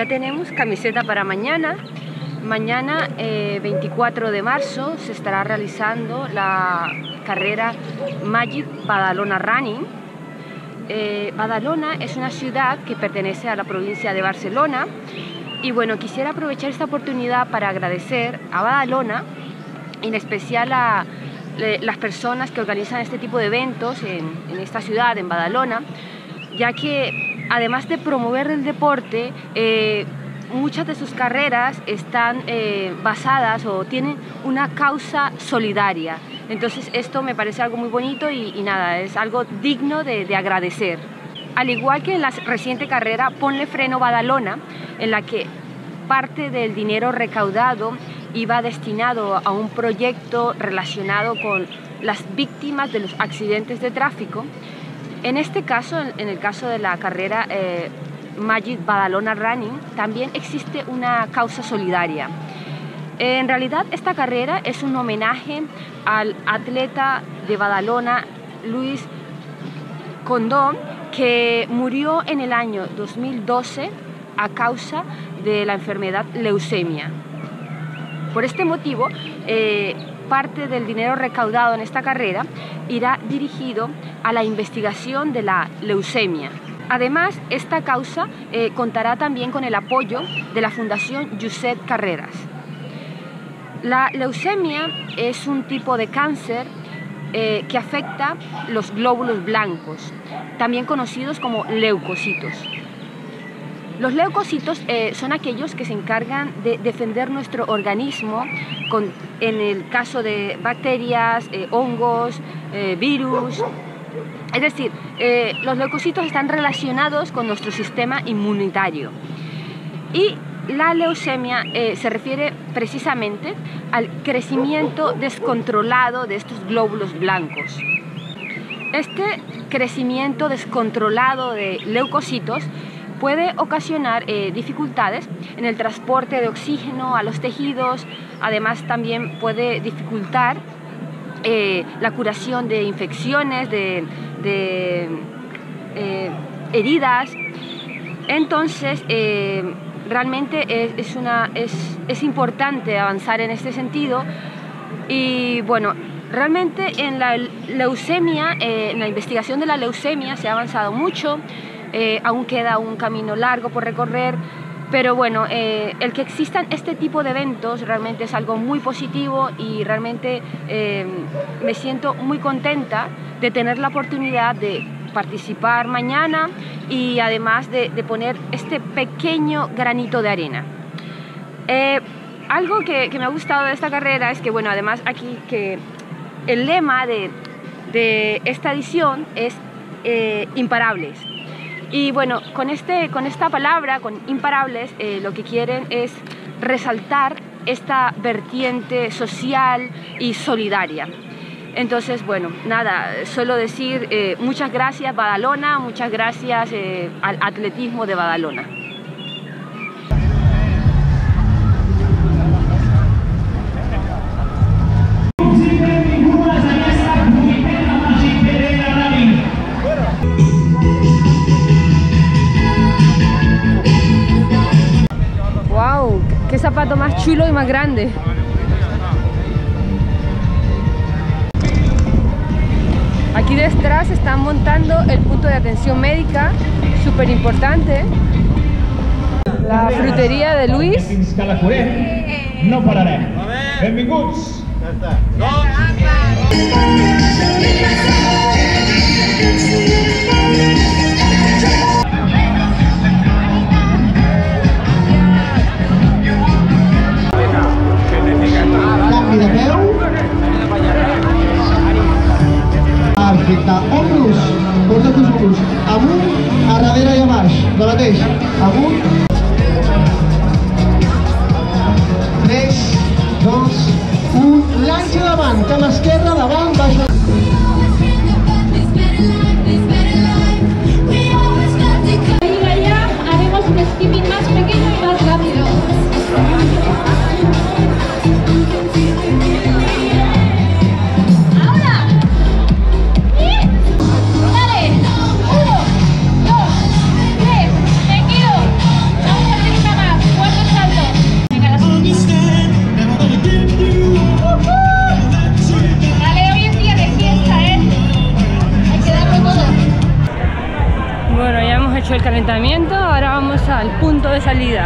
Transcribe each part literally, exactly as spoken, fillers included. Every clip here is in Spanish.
ya tenemos camiseta para mañana. Mañana, eh, veinticuatro de marzo, se estará realizando la carrera Magic Badalona Running. Eh, Badalona es una ciudad que pertenece a la provincia de Barcelona y bueno, quisiera aprovechar esta oportunidad para agradecer a Badalona, en especial a eh, las personas que organizan este tipo de eventos en, en esta ciudad, en Badalona, ya que además de promover el deporte, eh, muchas de sus carreras están eh, basadas o tienen una causa solidaria. Entonces esto me parece algo muy bonito y, y nada, es algo digno de, de agradecer. Al igual que en la reciente carrera Ponle Freno Badalona, en la que parte del dinero recaudado iba destinado a un proyecto relacionado con las víctimas de los accidentes de tráfico, en este caso, en el caso de la carrera eh, Magic Badalona Running, también existe una causa solidaria. En realidad esta carrera es un homenaje al atleta de Badalona, Luis Condón, que murió en el año dos mil doce a causa de la enfermedad leucemia. Por este motivo, eh, parte del dinero recaudado en esta carrera irá dirigido a la investigación de la leucemia. Además, esta causa eh, contará también con el apoyo de la Fundación Josep Carreras. La leucemia es un tipo de cáncer eh, que afecta los glóbulos blancos, también conocidos como leucocitos. Los leucocitos eh, son aquellos que se encargan de defender nuestro organismo con, en el caso de bacterias, eh, hongos, eh, virus. Es decir, eh, los leucocitos están relacionados con nuestro sistema inmunitario. Y la leucemia eh, se refiere precisamente al crecimiento descontrolado de estos glóbulos blancos. Este crecimiento descontrolado de leucocitos puede ocasionar eh, dificultades en el transporte de oxígeno a los tejidos. Además, también puede dificultar eh, la curación de infecciones, de, de eh, heridas. Entonces, eh, realmente es, es, una, es, es importante avanzar en este sentido. Y bueno, realmente en la leucemia, eh, en la investigación de la leucemia se ha avanzado mucho. Eh, aún queda un camino largo por recorrer, pero bueno, eh, el que existan este tipo de eventos realmente es algo muy positivo y realmente eh, me siento muy contenta de tener la oportunidad de participar mañana y además de, de poner este pequeño granito de arena. Eh, algo que, que me ha gustado de esta carrera es que, bueno, además aquí que el lema de, de esta edición es eh, imparables. Y bueno, con, este, con esta palabra, con imparables, eh, lo que quieren es resaltar esta vertiente social y solidaria. Entonces, bueno, nada, solo decir eh, muchas gracias Badalona, muchas gracias eh, al atletismo de Badalona. Qué zapato más chulo y más grande. Aquí detrás están montando el punto de atención médica, súper importante. La frutería de Luis. Fins que la curem, no pararem. Benvinguts. Canvi de peu. Perfecte. Ombros. Porta tus ombros. Amunt, a darrere i a baix. De mateix. Amunt. tres, dos, un. Lança davant. Cama esquerra, davant, baixa. Haremos un skipping más pequeño y más rápido. Ahora. Y dale. Uno, dos, tres. Me quedo. Vamos a hacer una hecho el calentamiento, ahora vamos al punto de salida.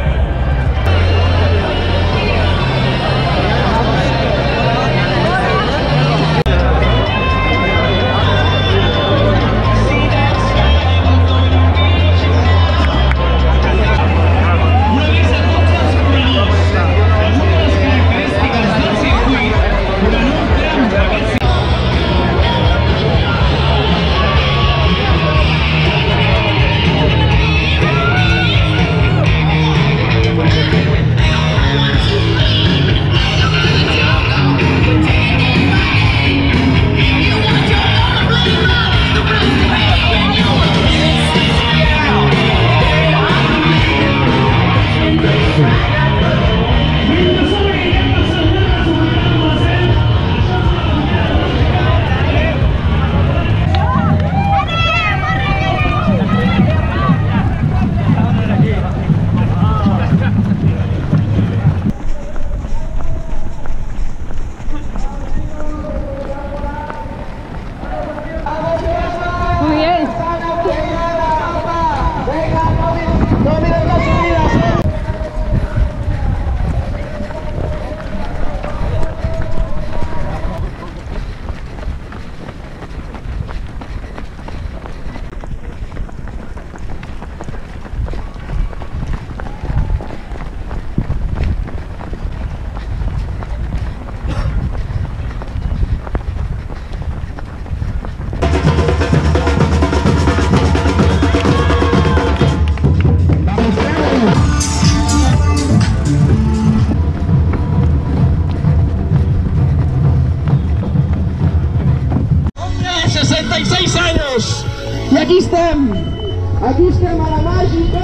seixanta i seis anys i aquí estem aquí estem a la màgica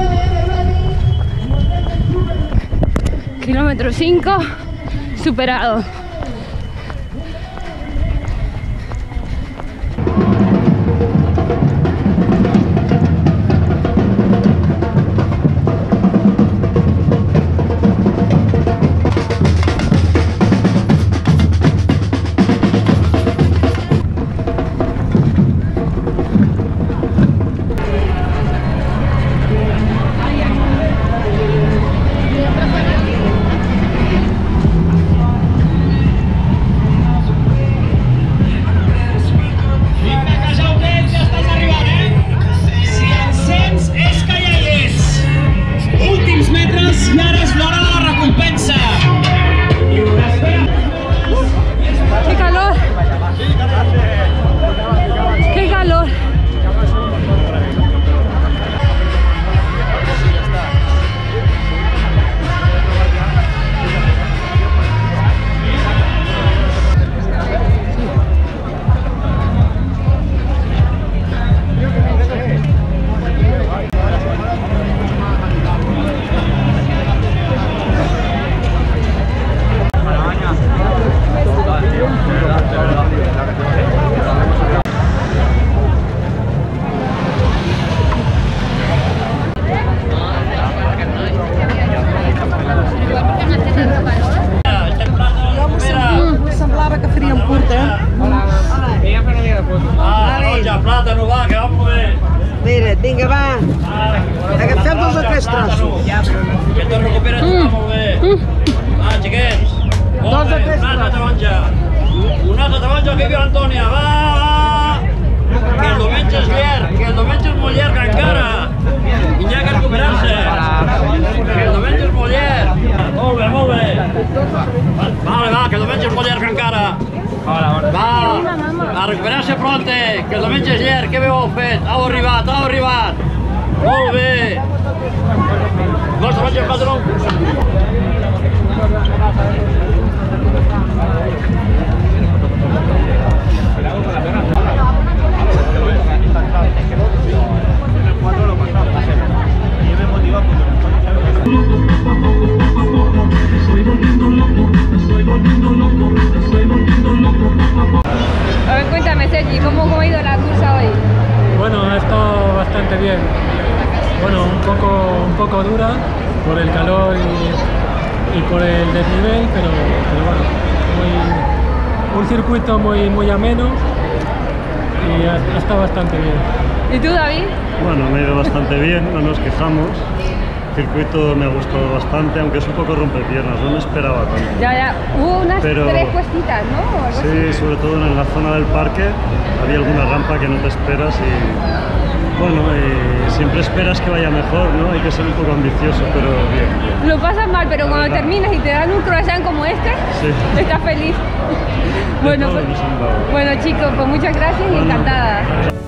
Kilómetro cinco superado. Mira, vinga, va. Agafem dos o tres trossos. Que te'n recuperes, mm. està molt bé. Va, xiquets. Molt bé, una altra taronja. Una altra taronja que viu Antònia. Va, va. Que el diumenge és llarg, que el diumenge és molt llarg encara. I n'hi ha que recuperar-se. Que el diumenge és molt llarg. Molt bé, molt bé. Vale, va, que el diumenge és molt llarg encara. Va, a recuperar-se pronte, que el diumenge és llarg, què bé heu fet? Heu arribat, heu arribat. Molt bé. Vols que faig el patró? A ver, cuéntame, Sergi, ¿cómo, ¿cómo ha ido la cursa hoy? Bueno, ha estado bastante bien. Bueno, un poco, un poco dura por el calor y, y por el desnivel, pero, pero bueno, muy, un circuito muy, muy ameno y ha, ha estado bastante bien. ¿Y tú, David? Bueno, me ha ido bastante bien, no nos quejamos. El circuito me ha gustado bastante, aunque es un poco rompepiernas, no me esperaba tanto. Ya, ya, hubo unas Pero, tres cuestitas, ¿no? Algo sí, así. sobre todo en la zona del parque había alguna rampa que no te esperas y bueno, y siempre esperas que vaya mejor, ¿no? Hay que ser un poco ambicioso, pero bien. bien. Lo pasas mal, pero La cuando verdad. terminas y te dan un croissant como este, Sí. estás feliz. De Bueno, todo pues- nos han dado. bueno chicos, pues muchas gracias y Bueno. encantada.